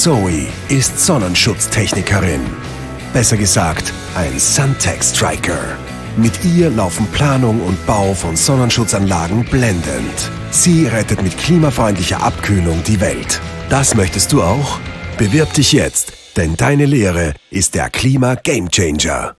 Zoe ist Sonnenschutztechnikerin. Besser gesagt, ein Suntech Striker. Mit ihr laufen Planung und Bau von Sonnenschutzanlagen blendend. Sie rettet mit klimafreundlicher Abkühlung die Welt. Das möchtest du auch? Bewirb dich jetzt, denn deine Lehre ist der Klima-Gamechanger.